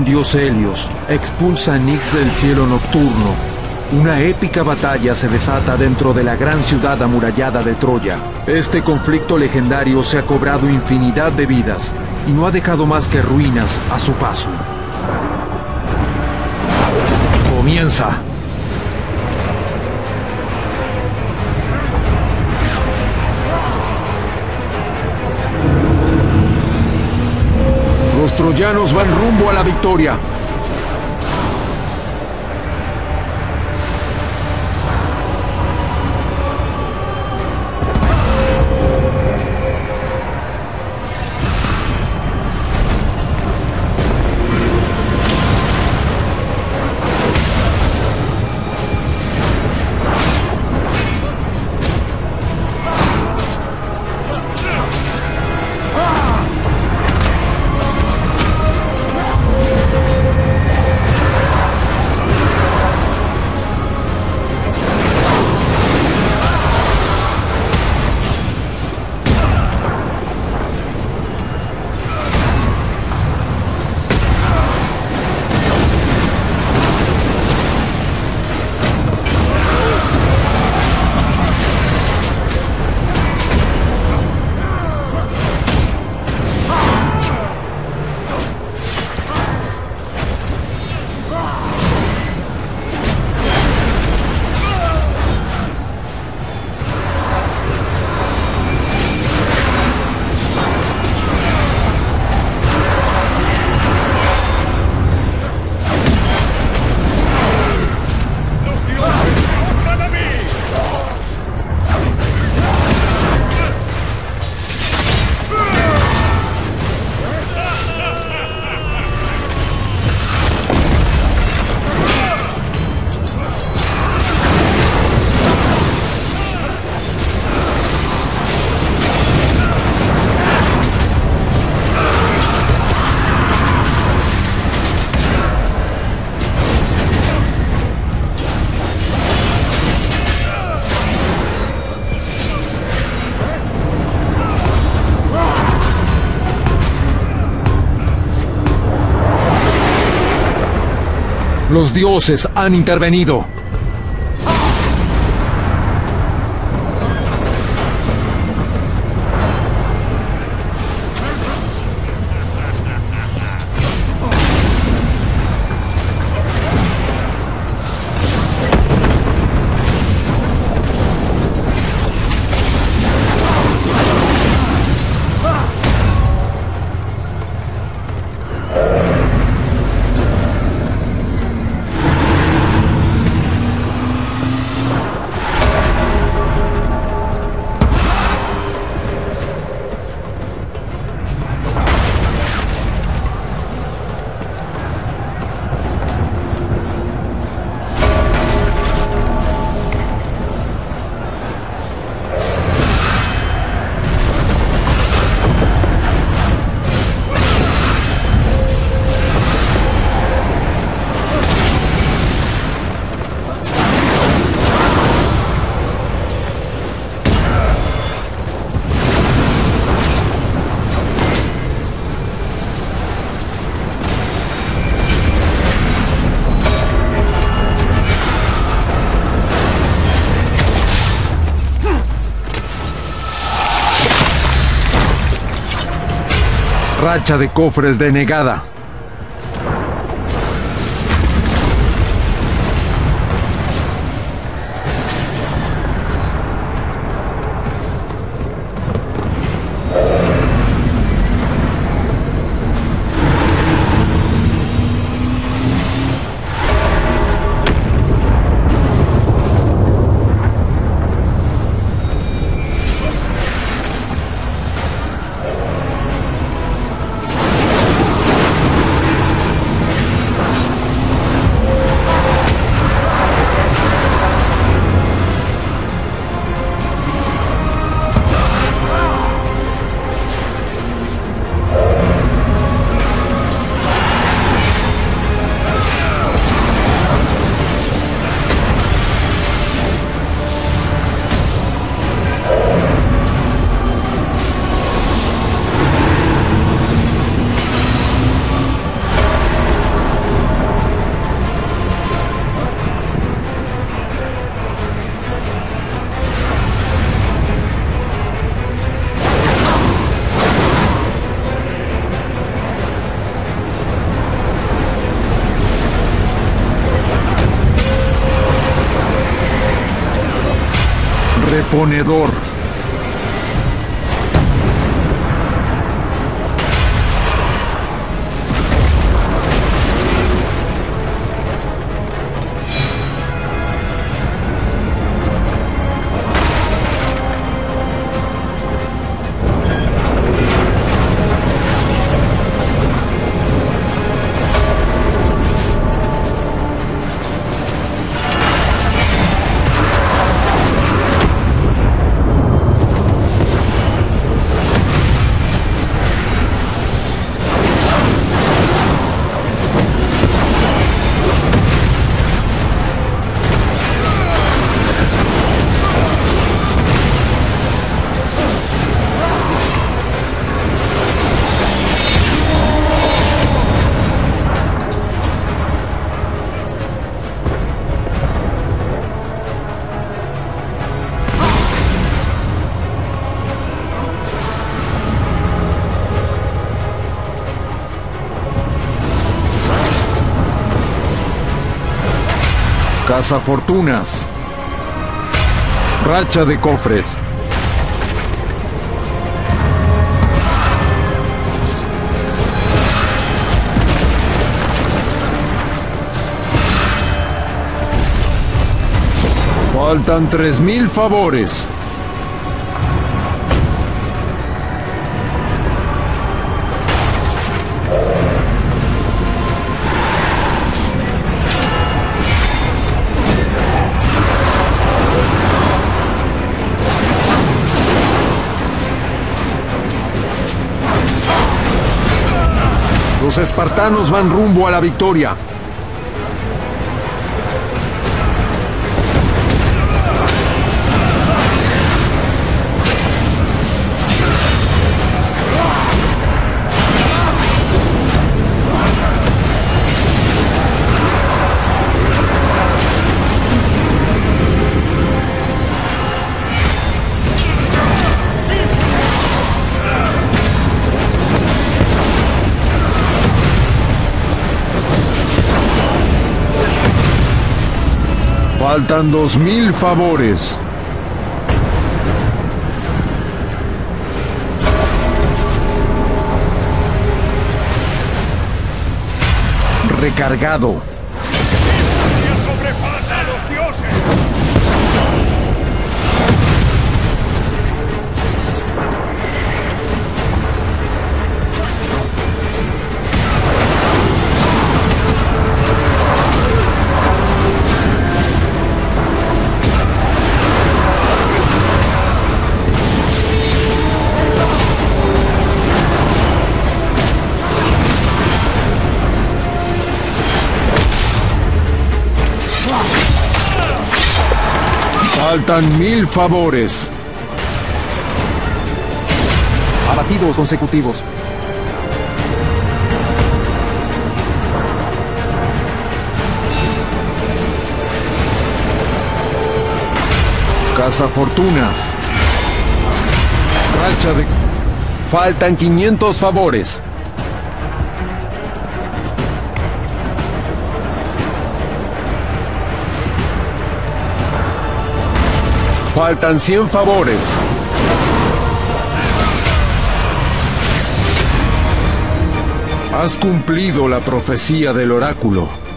dios Helios expulsa a Nyx del cielo nocturno, una épica batalla se desata dentro de la gran ciudad amurallada de Troya. Este conflicto legendario se ha cobrado infinidad de vidas y no ha dejado más que ruinas a su paso. ¡Comienza! Los troyanos van rumbo a la victoria. Los dioses han intervenido. Racha de cofres denegada. Reponedor. Cazafortunas. Racha de cofres. Faltan 3000 favores. Los espartanos van rumbo a la victoria. Faltan 2000 favores. Recargado. ¡Ya sobrepasa a los dioses! Faltan 1000 favores. Abatidos consecutivos. Cazafortunas. Racha de... Faltan 500 favores. Faltan 100 favores. Has cumplido la profecía del oráculo.